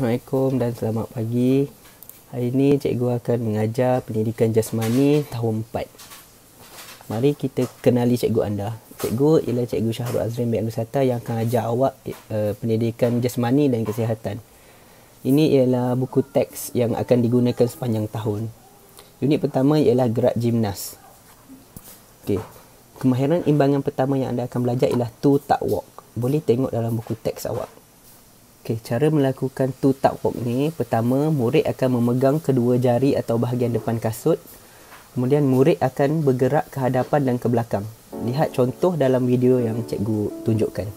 Assalamualaikum dan selamat pagi. Hari ini cikgu akan mengajar pendidikan jasmani tahun 4. Mari kita kenali cikgu anda. Cikgu ialah Cikgu Syahrul Azrin bin Abdul Sattar yang akan ajar awak pendidikan jasmani dan kesihatan. Ini ialah buku teks yang akan digunakan sepanjang tahun. Unit pertama ialah gerak gimnas. Okey. Kemahiran imbangan pertama yang anda akan belajar ialah two tuck walk. Boleh tengok dalam buku teks awak. Okay, cara melakukan two tuck walk ni, pertama murid akan memegang kedua jari atau bahagian depan kasut. Kemudian murid akan bergerak ke hadapan dan ke belakang. Lihat contoh dalam video yang cikgu tunjukkan.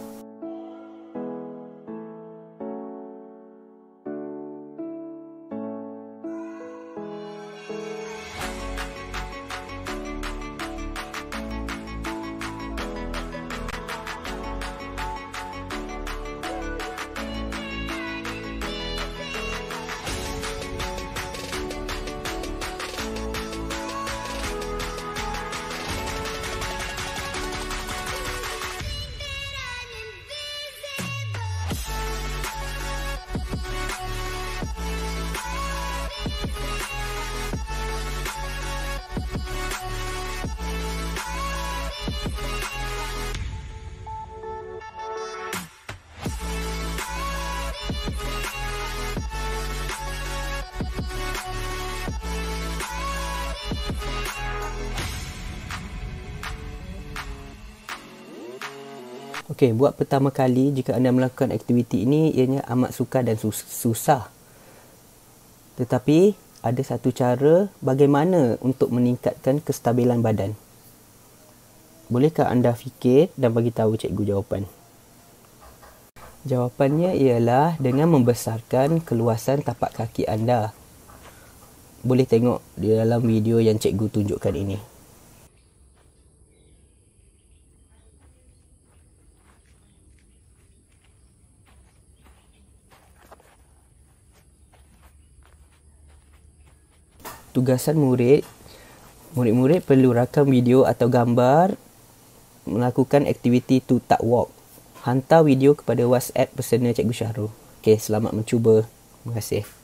Okey, buat pertama kali jika anda melakukan aktiviti ini, ianya amat sukar dan susah. Tetapi ada satu cara bagaimana untuk meningkatkan kestabilan badan. Bolehkah anda fikir dan bagi tahu cikgu jawapan? Jawapannya ialah dengan membesarkan keluasan tapak kaki anda. Boleh tengok di dalam video yang cikgu tunjukkan ini. Tugasan murid-murid perlu rakam video atau gambar melakukan aktiviti two tuck walk. Hantar video kepada WhatsApp personal Cikgu Syahrul. Okey, selamat mencuba. Terima kasih.